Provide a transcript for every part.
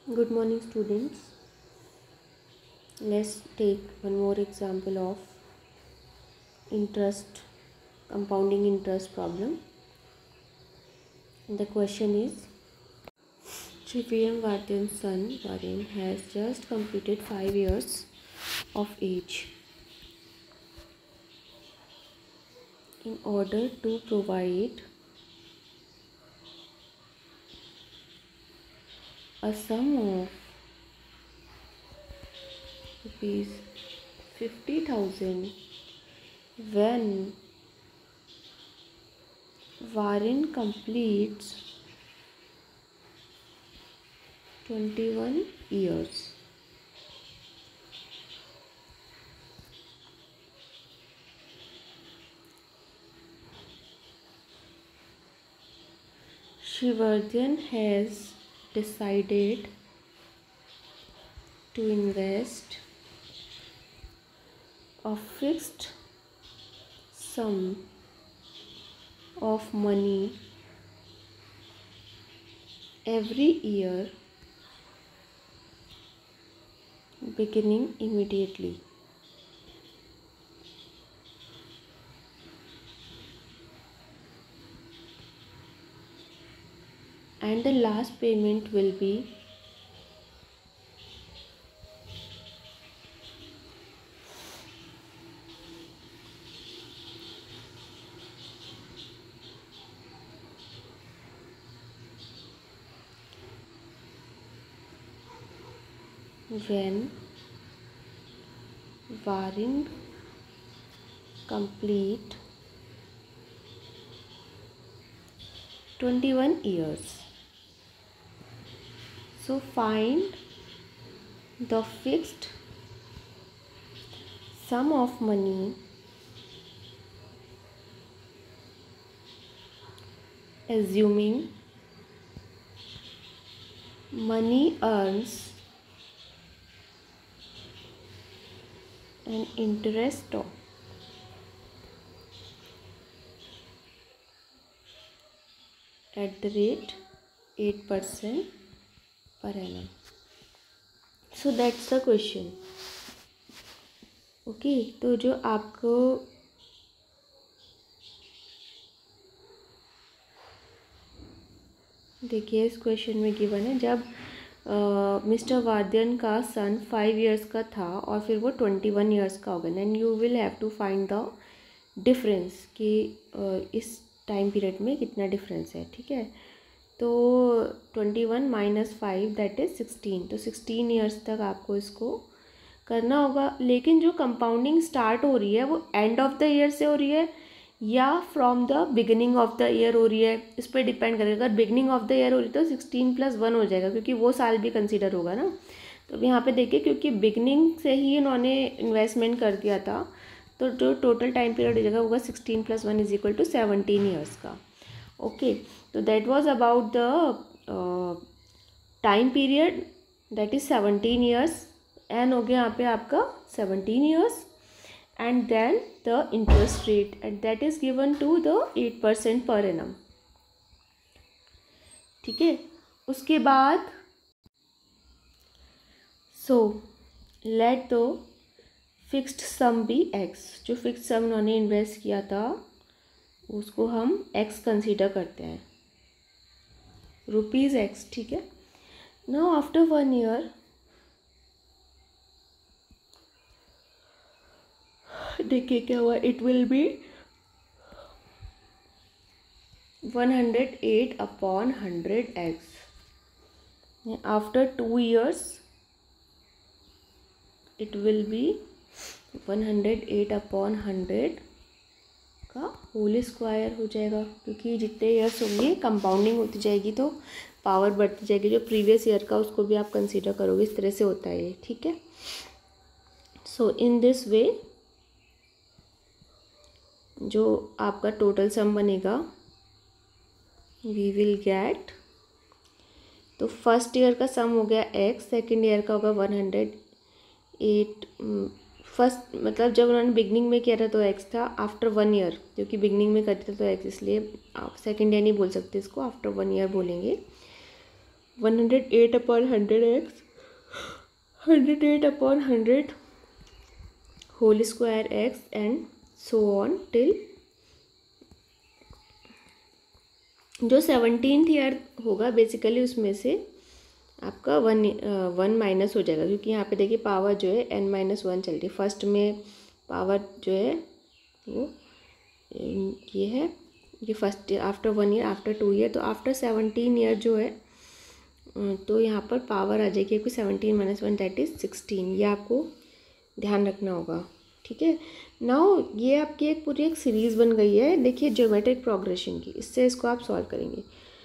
Good morning, students. Let's take one more example of interest, compounding interest problem. The question is, Sri V.M. Vardhan's son Varun has just completed 5 years of age. In order to provide a sum of rupees 50,000 when Varun completes 21 years. Shivardhan has decided to invest a fixed sum of money every year beginning immediately. And the last payment will be when Varun complete 21 years. So find the fixed sum of money assuming money earns an interest of at the rate 8% per annum. So that's the question. Okay तो जो आपको देखिए इस question में given है, जब mister वार्दियन का सन 5 years का था और फिर वो 21 इयर्स का होगा, then you will have to find the difference कि इस टाइम पीरियड में कितना डिफरेंस है. ठीक है, तो 21 माइनस 5 दैट इज़ 16. तो 16 इयर्स तक आपको इसको करना होगा. लेकिन जो कंपाउंडिंग स्टार्ट हो रही है वो एंड ऑफ द ईयर से हो रही है या from the beginning of the year हो रही है, इस पर डिपेंड करेगा. अगर बिगिनिंग ऑफ द ईयर हो रही है तो 16 + 1 हो जाएगा, क्योंकि वो साल भी कंसीडर होगा ना. तो यहाँ पे देखिए, क्योंकि बिगिनिंग से ही इन्होंने इन्वेस्टमेंट कर दिया था, तो जो टोटल टाइम पीरियड हो जाएगा होगा 16 + 1 = 17 ईयर्स का. ओके, तो that was about the time period, that is 17 years. N हो गया यहाँ पे आपका 17 years. And then the interest rate and that is given to the 8% per annum. ठीक है, उसके बाद सो लेट दो फिक्स्ड सम बी एक्स. जो फिक्स्ड सम उन्होंने इन्वेस्ट किया था उसको हम एक्स कंसीडर करते हैं, रुपीज़ एक्स. ठीक है, नाउ आफ्टर 1 ईयर देखिए क्या हुआ. It will be 108/100x. After 2 years it will be 108/100 का होल स्क्वायर हो जाएगा, क्योंकि जितने ईयर्स होंगे कंपाउंडिंग होती जाएगी तो पावर बढ़ती जाएगी. जो प्रीवियस ईयर का उसको भी आप कंसीडर करोगे, इस तरह से होता है ये. ठीक है, सो इन दिस वे जो आपका टोटल सम बनेगा वी विल गेट, तो फर्स्ट ईयर का सम हो गया एक्स, सेकेंड ईयर का होगा 108. फर्स्ट मतलब जब उन्होंने बिगनिंग में किया था तो एक्स था. आफ्टर 1 ईयर, क्योंकि बिगनिंग में करते थे तो एक्स, इसलिए आप सेकेंड ईयर नहीं बोल सकते इसको, आफ्टर 1 ईयर बोलेंगे. 108/100x, 108/100 whole square x and so on till जो 17th ईयर होगा बेसिकली उसमें से आपका वन माइनस हो जाएगा, क्योंकि यहाँ पे देखिए पावर जो है n-1 चल रही है। फर्स्ट में पावर जो है वो ये है, ये first after 1 year, after 2 year, तो आफ्टर 17 ईयर जो है तो यहाँ पर पावर आ जाएगी आपकी 17 - 1 दैट इज़ 16। ये आपको ध्यान रखना होगा, ठीक है। नाउ ये आपकी एक पूरी एक सीरीज़ बन गई है, देखिए ज्योमेट्रिक प्रोग्रेशन की, इससे इसको आप सॉल्व करेंगे।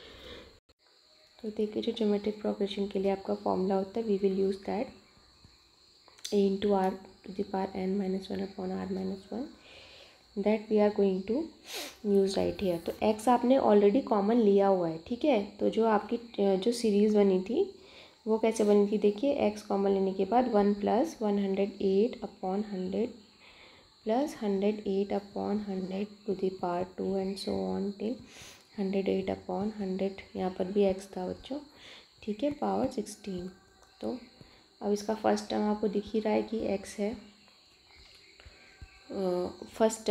तो देखिए जो ज्योमेट्रिक प्रोग्रेशन के लिए आपका फॉर्मूला होता है, we will use that a into r to the power n-1 upon r-1 that we are going to use right here. तो x आपने ऑलरेडी कॉमन लिया हुआ है, ठीक है। तो जो आपकी जो सीरीज़ बनी थी वो कैसे बनी थी, देखिए x कॉमन लेने के बाद 1 + 108/100 plus 108/100 to the power 2 and so on till 108/100, यहाँ पर भी x था बच्चों, ठीक है, पावर 16। तो अब इसका फर्स्ट टर्म आपको दिख ही रहा है कि x है, फर्स्ट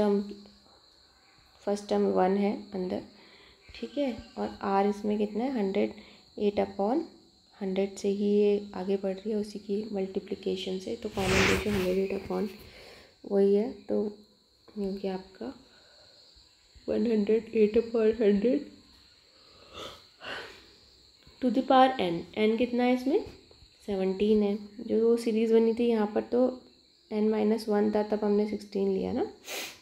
टर्म 1 है अंदर, ठीक है, और r इसमें कितना है 108/100 से ही ये आगे बढ़ रही है, उसी की मल्टीप्लिकेशन से, तो कॉमन देखिए 108 वही है, तो ये गया आपका 108/100 टू द पावर n कितना है इसमें 17 है। जो वो सीरीज़ बनी थी यहाँ पर तो n-1 था, तब हमने 16 लिया ना,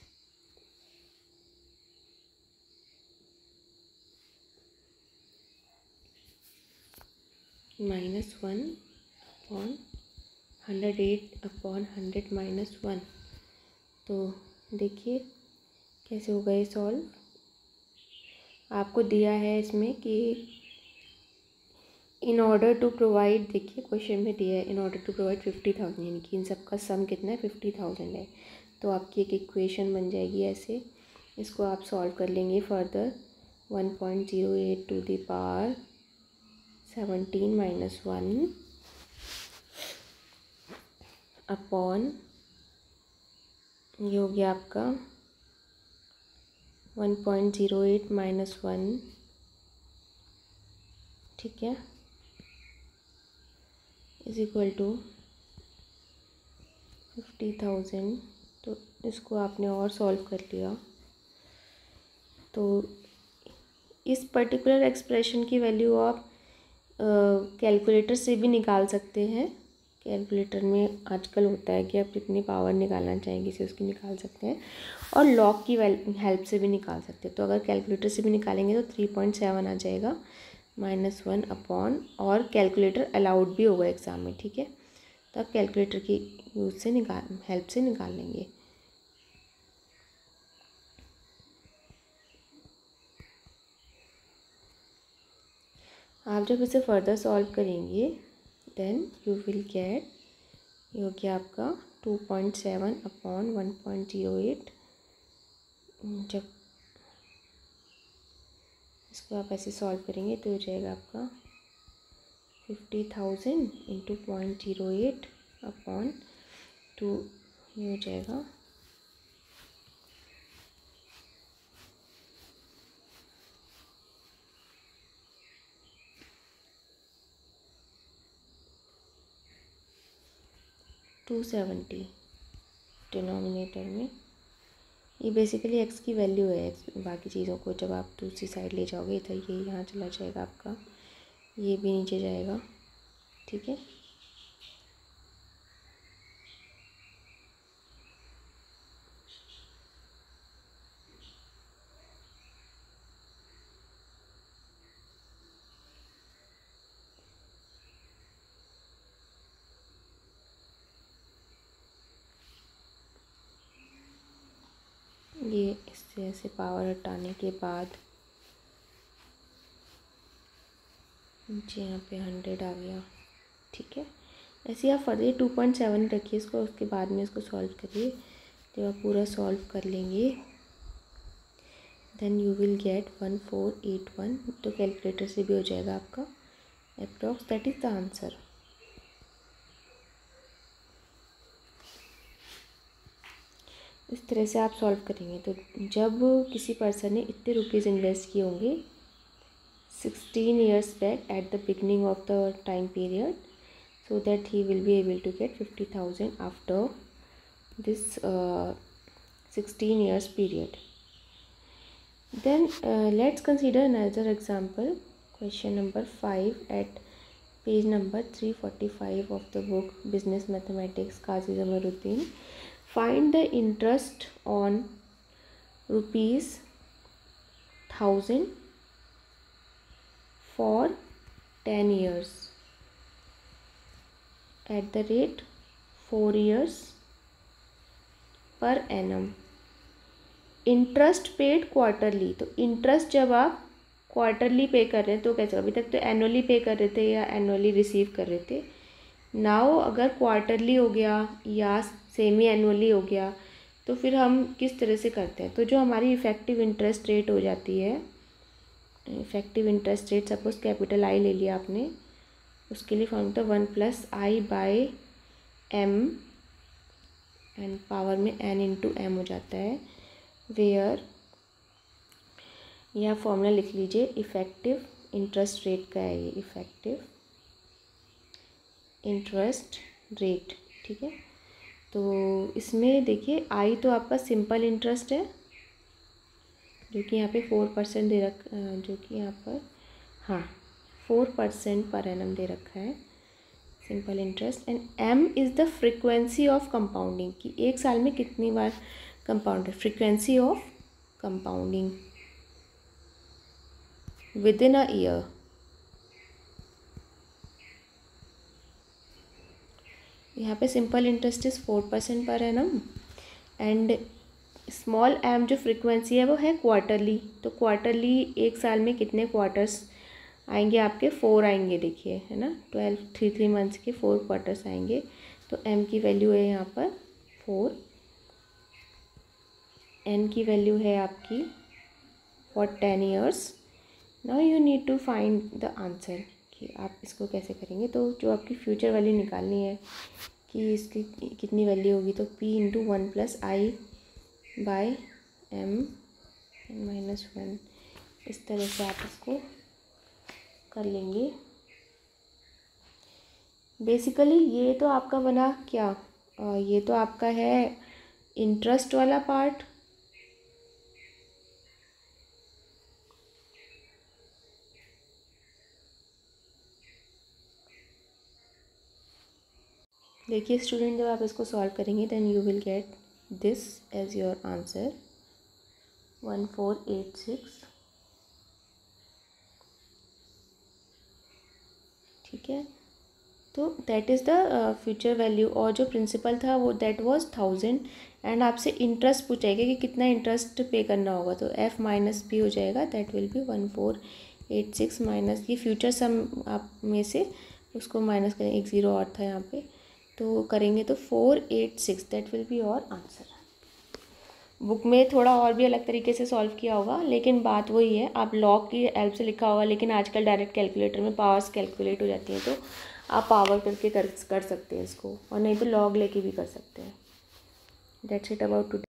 -1/108/100 -1। तो देखिए कैसे हो गए सॉल्व। आपको दिया है इसमें कि इन ऑर्डर टू प्रोवाइड, देखिए क्वेश्चन में दिया है इन ऑर्डर टू प्रोवाइड 50,000, यानी कि इन सब का सम कितना है 50,000 है। तो आपकी एक इक्वेशन बन जाएगी ऐसे, इसको आप सॉल्व कर लेंगे further. 1.08 to the power 17 - 1 upon ये हो गया आपका 1.08 - 1, ठीक है, इज इक्वल टू 50,000। तो इसको आपने और सॉल्व कर लिया, तो इस पर्टिकुलर एक्सप्रेशन की वैल्यू आप कैलकुलेटर से भी निकाल सकते हैं। कैलकुलेटर में आजकल होता है कि आप कितनी पावर निकालना चाहेंगे इसे उसकी निकाल सकते हैं, और लॉग की हेल्प से भी निकाल सकते हैं। तो अगर कैलकुलेटर से भी निकालेंगे तो 3.7 आ जाएगा -1 अपॉन, और कैलकुलेटर अलाउड भी होगा एग्ज़ाम में, ठीक है। तो आप कैलकुलेटर की यूज़ से हेल्प से निकाल लेंगे। आप जब इसे फर्दर सॉल्व करेंगे देन यू विल गेट, ये हो गया आपका 2.7 अपॉन 1.08। जब इसको आप ऐसे सॉल्व करेंगे तो हो जाएगा आपका 50,000 इंटू 0.08 अपॉन 2, ये हो जाएगा 270 डिनोमिनेटर में। ये बेसिकली x की वैल्यू है, बाकी चीज़ों को जब आप दूसरी साइड ले जाओगे तो ये यहाँ चला जाएगा आपका, ये भी नीचे जाएगा, ठीक है। ये इससे ऐसे पावर हटाने के बाद नीचे यहाँ पे 100 आ गया, ठीक है। ऐसे आप फर्दर 2.7 रखिए इसको, उसके बाद में इसको सॉल्व करिए। जब आप पूरा सॉल्व कर लेंगे देन यू विल गेट 1481, तो कैलकुलेटर से भी हो जाएगा आपका approx, that is the answer. इस तरह से आप सॉल्व करेंगे। तो जब किसी पर्सन ने इतने रुपीज़ इन्वेस्ट किए होंगे 16 years back at the beginning of the time period, so that he will be able to get 50,000 after this 16 years period. Then let's consider another example, question number 5 at page number 345 of the book Business Mathematics, Qazi Zamaruddin. Find the interest on rupees 1000 for 10 years at the rate 4 years per annum. Interest paid quarterly. तो interest जब आप quarterly पे कर रहे हैं तो कैसे, अभी तक तो एनुअली पे कर रहे थे या एनुअली रिसीव कर रहे थे। नाउ अगर क्वार्टरली हो गया या सेमी एनुअली हो गया तो फिर हम किस तरह से करते हैं। तो जो हमारी इफ़ेक्टिव इंटरेस्ट रेट हो जाती है, effective interest rate suppose capital I ले लिया आपने, उसके लिए फॉर्मूला 1+i/m एंड पावर में n/m हो जाता है, वेयर यह फॉर्मूला लिख लीजिए, इफ़ेक्टिव इंटरेस्ट रेट का है ये, इफ़ेक्टिव इंटरेस्ट रेट। ठीक है, तो इसमें देखिए आई तो आपका सिंपल इंटरेस्ट है जो कि यहाँ पे 4% दे जो कि यहाँ पर 4% पर एनम दे रखा है, simple interest. And m is the frequency of compounding, कि एक साल में कितनी बार compound, frequency of compounding within a year. यहाँ पे simple interest is 4% per annum and small m जो फ्रीक्वेंसी है वो है क्वार्टरली। तो क्वार्टरली एक साल में कितने क्वार्टर्स आएंगे आपके, 4 आएंगे, देखिए है ना, 3 मंथ्स के 4 क्वार्टर्स आएंगे। तो एम की वैल्यू है यहाँ पर 4, एन की वैल्यू है आपकी for 10 years। Now you need to find the answer कि आप इसको कैसे करेंगे। तो जो आपकी फ्यूचर वैल्यू निकालनी है कि इसकी कितनी वैल्यू होगी, तो p इंटू 1+i/m-1, इस तरह से आप इसको कर लेंगे। बेसिकली ये तो आपका बना क्या, ये तो आपका है इंटरेस्ट वाला पार्ट। देखिए स्टूडेंट, जब आप इसको सॉल्व करेंगे then you will get this as your answer 1486। ठीक है, तो that is the future value. और जो प्रिंसिपल था वो दैट वाज 1000 एंड आपसे इंटरेस्ट पूछेगा कि कितना इंटरेस्ट पे करना होगा, तो f माइनस p हो जाएगा, दैट विल बी 1486 माइनस, ये फ्यूचर सम आप में से उसको माइनस करें, एक ज़ीरो और था यहाँ पे, तो करेंगे तो 486, that will be your answer. Book में थोड़ा और भी अलग तरीके से सॉल्व किया होगा, लेकिन बात वही है, आप लॉग की हेल्प से लिखा होगा, लेकिन आजकल डायरेक्ट कैलकुलेटर में पावर्स कैलकुलेट हो जाती हैं, तो आप पावर करके कर सकते हैं इसको, और नहीं तो लॉग लेके भी कर सकते हैं। That's it about today.